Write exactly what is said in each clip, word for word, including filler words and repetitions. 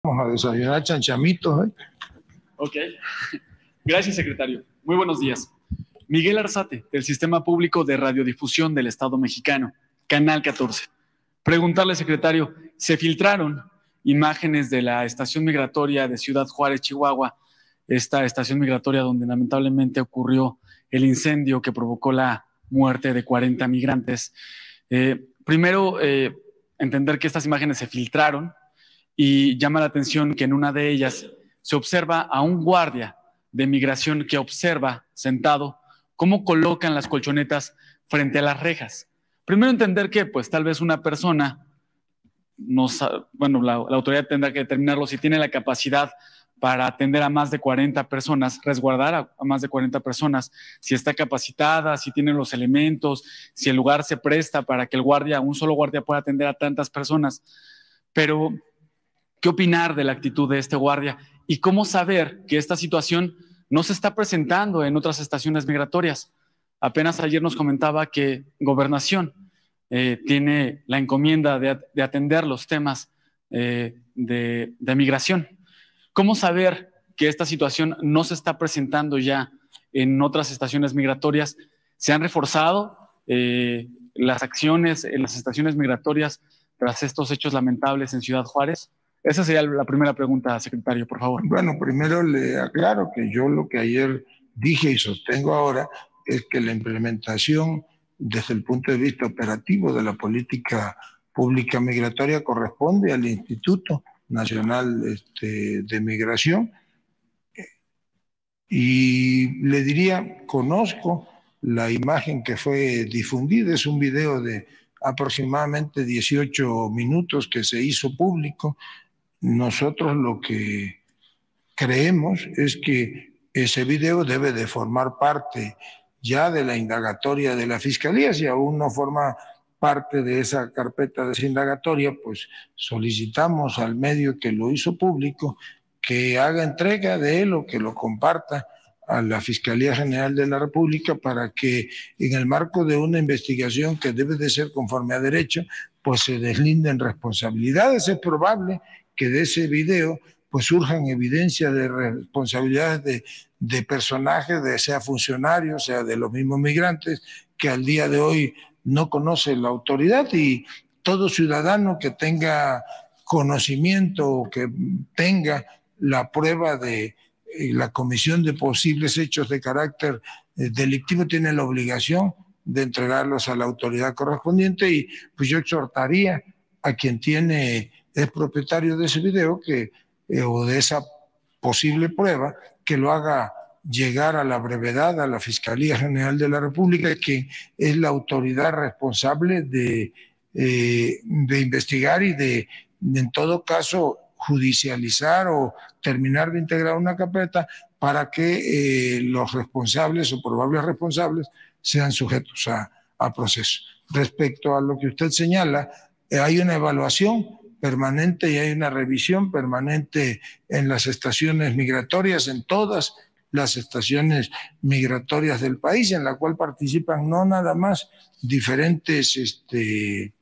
Vamos a desayunar chanchamitos, ¿eh? Ok. Gracias, secretario. Muy buenos días. Miguel Arzate, del Sistema Público de Radiodifusión del Estado Mexicano, Canal catorce. Preguntarle, secretario, se filtraron imágenes de la estación migratoria de Ciudad Juárez, Chihuahua, esta estación migratoria donde lamentablemente ocurrió el incendio que provocó la muerte de cuarenta migrantes. Eh, primero, eh, entender que estas imágenes se filtraron y llama la atención que en una de ellas se observa a un guardia de migración que observa sentado cómo colocan las colchonetas frente a las rejas. Primero entender que pues tal vez una persona, no, bueno, la, la autoridad tendrá que determinarlo si tiene la capacidad para atender a más de cuarenta personas, resguardar a, a más de cuarenta personas, si está capacitada, si tiene los elementos, si el lugar se presta para que el guardia, un solo guardia pueda atender a tantas personas. Pero, ¿qué opinar de la actitud de este guardia? ¿Y cómo saber que esta situación no se está presentando en otras estaciones migratorias? Apenas ayer nos comentaba que Gobernación eh, tiene la encomienda de, de atender los temas eh, de, de migración. ¿Cómo saber que esta situación no se está presentando ya en otras estaciones migratorias? ¿Se han reforzado eh, las acciones en las estaciones migratorias tras estos hechos lamentables en Ciudad Juárez? Esa sería la primera pregunta, secretario, por favor. Bueno, primero le aclaro que yo lo que ayer dije y sostengo ahora es que la implementación desde el punto de vista operativo de la política pública migratoria corresponde al Instituto Nacional este, de Migración. Y le diría, conozco la imagen que fue difundida, es un video de aproximadamente dieciocho minutos que se hizo público. Nosotros lo que creemos es que ese video debe de formar parte ya de la indagatoria de la Fiscalía. Si aún no forma parte de esa carpeta de esa indagatoria, pues solicitamos al medio que lo hizo público que haga entrega de él o que lo comparta a la Fiscalía General de la República para que en el marco de una investigación que debe de ser conforme a derecho, pues se deslinden responsabilidades. Es probable que de ese video pues surjan evidencias de responsabilidades de, de personajes, de sea funcionarios, sea de los mismos migrantes, que al día de hoy no conoce la autoridad, y todo ciudadano que tenga conocimiento o que tenga la prueba de eh, la comisión de posibles hechos de carácter eh, delictivo tiene la obligación de entregarlos a la autoridad correspondiente. Y pues yo exhortaría a quien tiene, es propietario de ese video que, eh, o de esa posible prueba, que lo haga llegar a la brevedad a la Fiscalía General de la República, que es la autoridad responsable de, eh, de investigar y de, de, en todo caso, judicializar o terminar de integrar una carpeta para que eh, los responsables o probables responsables sean sujetos a, a proceso. Respecto a lo que usted señala, eh, hay una evaluación permanente y hay una revisión permanente en las estaciones migratorias, en todas las estaciones migratorias del país, en la cual participan no nada más diferentes este,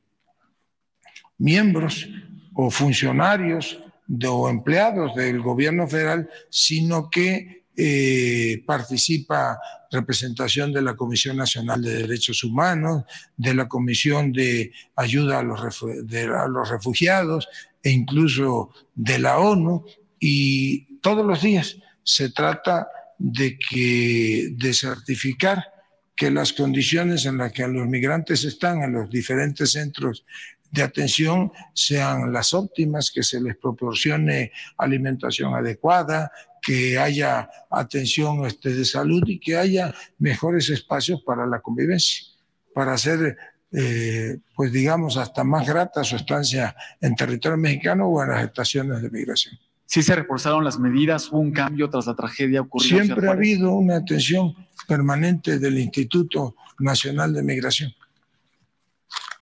miembros o funcionarios de, o empleados del gobierno federal, sino que eh, participa representación de la Comisión Nacional de Derechos Humanos, de la Comisión de Ayuda a los, de, a los Refugiados e incluso de la ONU, y todos los días se trata de, que, de certificar que las condiciones en las que los migrantes están en los diferentes centros de atención sean las óptimas, que se les proporcione alimentación adecuada, que haya atención este, de salud y que haya mejores espacios para la convivencia, para hacer, eh, pues digamos, hasta más grata su estancia en territorio mexicano o en las estaciones de migración. ¿Sí se reforzaron las medidas? ¿Hubo un cambio tras la tragedia ocurrida? Siempre ha habido una atención permanente del Instituto Nacional de Migración.